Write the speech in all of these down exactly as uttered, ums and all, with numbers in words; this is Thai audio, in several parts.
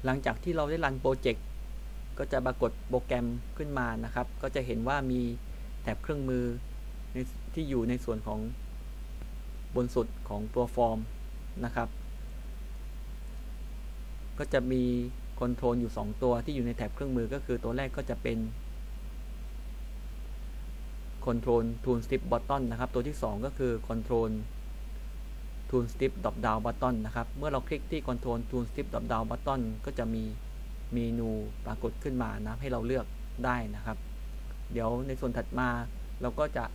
หลังจากที่เราได้รันโปรเจกต์ก็จะปรากฏโปรแกรมขึ้นมานะครับก็จะเห็นว่ามีแถบเครื่องมือที่อยู่ในส่วนของบนสุดของตัวฟอร์มนะครับก็จะมีคอนโทรลอยู่สองตัวที่อยู่ในแถบเครื่องมือก็คือตัวแรกก็จะเป็น Control Tool Strip Button นะครับตัวที่สองก็คือ Control Tool Strip Drop Down Button นะครับเมื่อเราคลิกที่ Control Tool Strip Drop Down Button ก็จะมีเมนูปรากฏขึ้นมานะให้เราเลือกได้นะครับเดี๋ยวในส่วนถัดมาเราก็จะ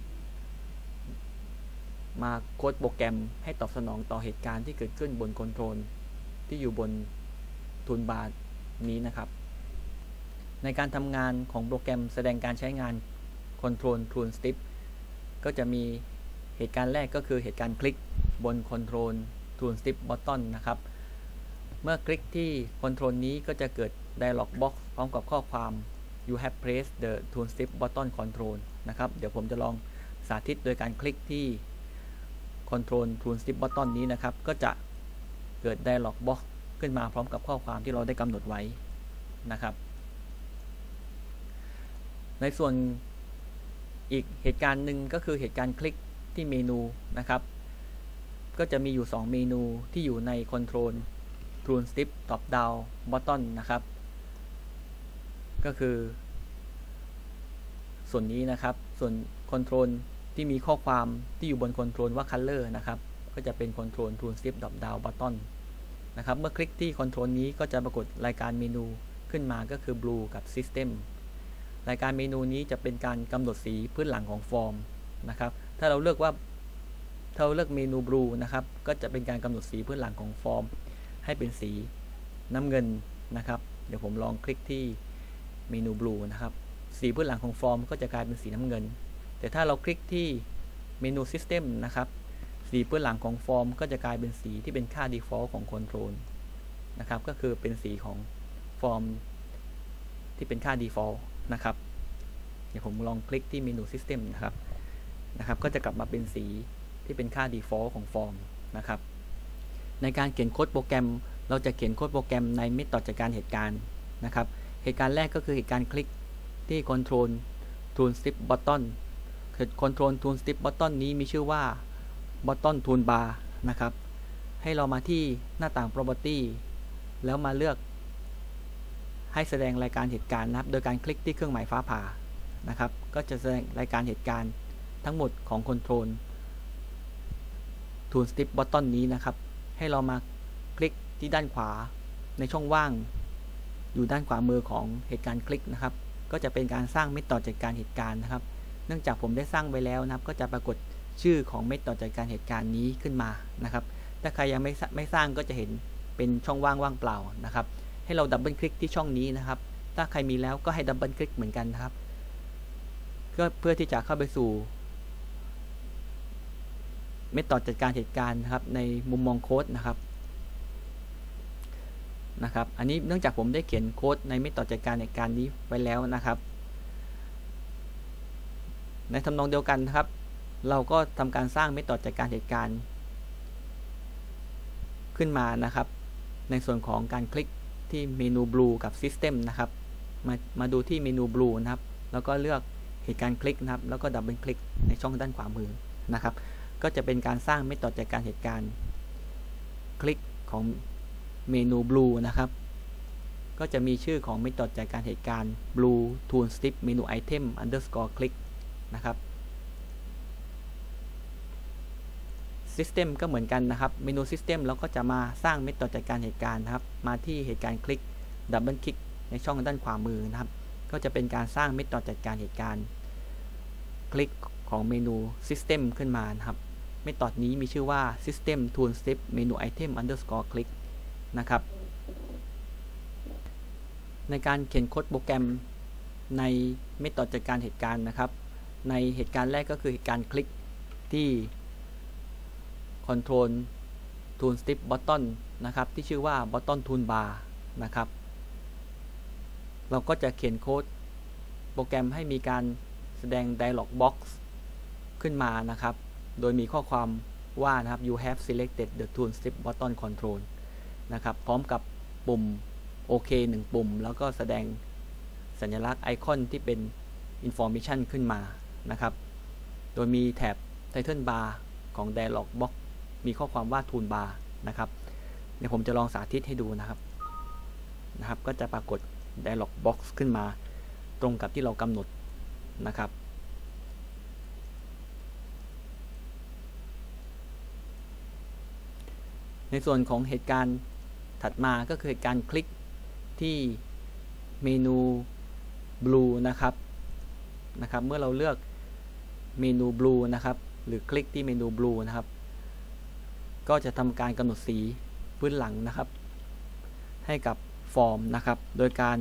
มาโค้ดโปรแกรมให้ตอบสนองต่อเหตุการณ์ที่เกิดขึ้นบนคอนโทรลที่อยู่บนทูลบาร์นี้นะครับในการทำงานของโปรแกรมแสดงการใช้งาน Control Tool Strip ก็จะมีเหตุการณ์แรกก็คือเหตุการณ์คลิกบน Control Tool Strip Button นะครับเมื่อคลิกที่ Control นี้ก็จะเกิด Dialog Box พร้อมกับข้อความ You have pressed the Tool Strip Button Control นะครับเดี๋ยวผมจะลองสาธิตโดยการคลิกที่ Control Tool Strip Button นี้นะครับก็จะเกิด Dialog Box ขึ้นมาพร้อมกับข้อความที่เราได้กำหนดไว้นะครับในส่วนอีกเหตุการณ์หนึ่งก็คือเหตุการณ์คลิกที่เมนูนะครับก็จะมีอยู่สองเมนูที่อยู่ใน Control Tool Strip Drop Down Button นะครับก็คือส่วนนี้นะครับส่วน Control ที่มีข้อความที่อยู่บน Control ว่า Color นะครับก็จะเป็น Control Tool Strip Drop Down Button นะครับเมื่อคลิกที่ Control นี้ก็จะปรากฏรายการเมนูขึ้นมาก็คือ Blue กับ System รายการเมนูนี้จะเป็นการกำหนดสีพื้นหลังของฟอร์มนะครับถ้าเราเลือกว่าถ้าเราเลือกเมนู Blue นะครับก็จะเป็นการกำหนดสีพื้นหลังของฟอร์มให้เป็นสีน้ำเงินนะครับเดี๋ยวผมลองคลิกที่เมนู Blue นะครับสีพื้นหลังของฟอร์มก็จะกลายเป็นสีน้ำเงินแต่ถ้าเราคลิกที่เมนู System นะครับสีพื้นหลังของฟอร์มก็จะกลายเป็นสีที่เป็นค่า Default ของ Control นะครับก็คือเป็นสีของฟอร์มที่เป็นค่า Default นะครับเดี๋ยวผมลองคลิกที่เมนู System นะครับนะครับก็จะกลับมาเป็นสีที่เป็นค่า Default ของฟอร์มนะครับในการเขียนโค้ดโปรแกรมเราจะเขียนโค้ดโปรแกรมในเมธอดจัดการเหตุการณ์นะครับเหตุการณ์แรกก็คือเหตุการณ์คลิกที่ Control Tool Strip Button Control Tool Strip Button นี้มีชื่อว่า Button Toolbar นะครับให้เรามาที่หน้าต่าง Property แล้วมาเลือกให้แสดงรายการเหตุการณ์นะครับโดยการคลิกที่เครื่องหมายฟ้าผ่านะครับก็จะแสดงรายการเหตุการณ์ทั้งหมดของ Control Tool Strip Button นี้นะครับให้เรามาคลิกที่ด้านขวาในช่องว่างอยู่ด้านขวามือของเหตุการณ์คลิกนะครับก็จะเป็นการสร้างเมธอดจัดการเหตุการณ์นะครับเนื่องจากผมได้สร้างไว้แล้วนะครับก็จะปรากฏชื่อของเมธอดจัดการเหตุการณ์นี้ขึ้นมานะครับถ้าใครยังไม่ไม่สร้างก็จะเห็นเป็นช่องว่างว่างเปล่านะครับให้เราดับเบิลคลิกที่ช่องนี้นะครับถ้าใครมีแล้วก็ให้ดับเบิลคลิกเหมือนกันนะครับก็เพื่อที่จะเข้าไปสู่เมธอดจัดการเหตุการณ์นะครับในมุมมองโค้ดนะครับนะครับอันนี้เนื่องจากผมได้เขียนโค้ดในเมธอดจัดการเหตุการณ์นี้ไว้แล้วนะครับในทำนองเดียวกันครับเราก็ทำการสร้างเมธอดจัดการเหตุการณ์ขึ้นมานะครับในส่วนของการคลิกที่เมนู Blue กับ System นะครับมามาดูที่เมนู Blue นะครับแล้วก็เลือกเหตุการณ์คลิกนะครับแล้วก็ดับเบิลคลิกในช่องด้านขวามือนะครับก็จะเป็นการสร้างเมธอดจัดการเหตุการณ์คลิกของเมนู Blue นะครับก็จะมีชื่อของเมธอดจัดการเหตุการณ์ Blue Tool Strip Menu Item Underscore Click นะครับ System ก็เหมือนกันนะครับเมนู System เราก็จะมาสร้างเมธอดจัดการเหตุการณ์นะครับมาที่เหตุการณ์คลิกดับเบิลคลิกในช่องด้านขวามือนะครับก็จะเป็นการสร้างเมธอดจัดการเหตุการณ์คลิกของเมนู System ขึ้นมานะครับเมธอดนี้มีชื่อว่า System Tool Strip Menu Item Underscore Click นะครับในการเขียนโค้ดโปรแกรมในเมธอดจัดการเหตุการณ์นะครับในเหตุการณ์แรกก็คือเหตุการณ์คลิกที่ Control Tool Strip Button นะครับที่ชื่อว่า Button Toolbar นะครับเราก็จะเขียนโค้ดโปรแกรมให้มีการแสดง Dialog Box ขึ้นมานะครับโดยมีข้อความว่านะครับ You have selected the Tool Strip Button Control นะครับพร้อมกับปุ่มโอเคหนึ่งปุ่มแล้วก็แสดงสัญลักษณ์ไอคอนที่เป็น Information ขึ้นมานะครับโดยมีแถบ Title Bar ของ Dialog Box มีข้อความว่า Toolbar นะครับเดี๋ยวผมจะลองสาธิตให้ดูนะครับนะครับก็จะปรากฏ Dialog Box ขึ้นมาตรงกับที่เรากำหนดนะครับในส่วนของเหตุการณ์ถัดมาก็คือเหตุการณ์คลิกที่เมนู Blue นะครับนะครับเมื่อเราเลือกเมนู Blue นะครับหรือคลิกที่เมนู Blue นะครับก็จะทำการกำหนดสีพื้นหลังนะครับให้กับฟอร์มนะครับโดยการ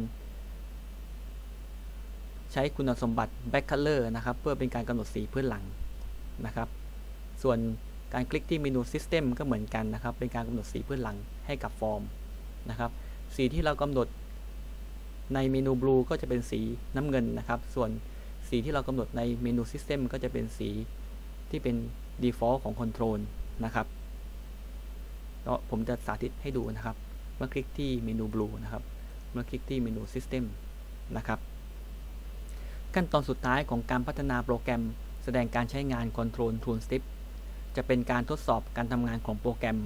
ใช้คุณสมบัติ Back Color นะครับเพื่อเป็นการกำหนดสีพื้นหลังนะครับส่วนการคลิกที่เมนู System ก็เหมือนกันนะครับเป็นการกำหนดสีพื้นหลังให้กับฟอร์มนะครับสีที่เรากำหนดในเมนู Blue ก็จะเป็นสีน้ำเงินนะครับส่วนสีที่เรากำหนดในเมนู System ก็จะเป็นสีที่เป็น Default ของ Control นะครับก็ผมจะสาธิตให้ดูนะครับเมื่อคลิกที่เมนู Blue นะครับเมื่อคลิกที่เมนู System นะครับขั้นตอนสุดท้ายของการพัฒนาโปรแกรมแสดงการใช้งาน Control Tooltip จะเป็นการทดสอบการทำงานของโปรแกรม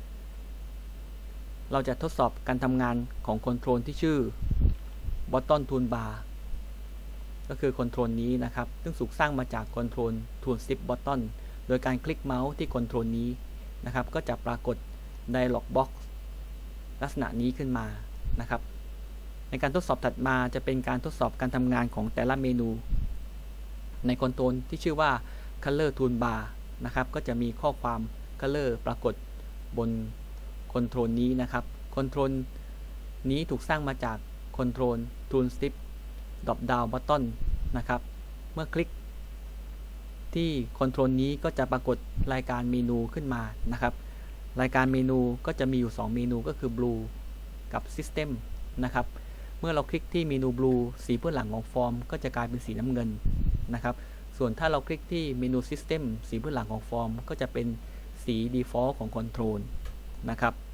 เราจะทดสอบการทำงานของ Control ที่ชื่อ Button Toolbar ก็คือ Control นี้นะครับซึ่งถูกสร้างมาจาก Control Tooltip Button โดยการคลิกเมาส์ที่ Control นี้นะครับก็จะปรากฏ Dialog Box ลักษณะนี้ขึ้นมานะครับในการทดสอบถัดมาจะเป็นการทดสอบการทำงานของแต่ละเมนูในคอนโทรลที่ชื่อว่า Color Toolbar นะครับก็จะมีข้อความ Color ปรากฏบนคอนโทรลนี้นะครับคอนโทรลนี้ถูกสร้างมาจากคอนโทรล Tooltip Drop Down Button นะครับเมื่อคลิกที่คอนโทรลนี้ก็จะปรากฏรายการเมนูขึ้นมานะครับรายการเมนูก็จะมีอยู่สองเมนูก็คือ Blue กับ System นะครับเมื่อเราคลิกที่เมนู Blue สีพื้นหลังของฟอร์มก็จะกลายเป็นสีน้ำเงินนะครับส่วนถ้าเราคลิกที่เมนู System สีพื้นหลังของฟอร์มก็จะเป็นสี Default ของ Control นะครับ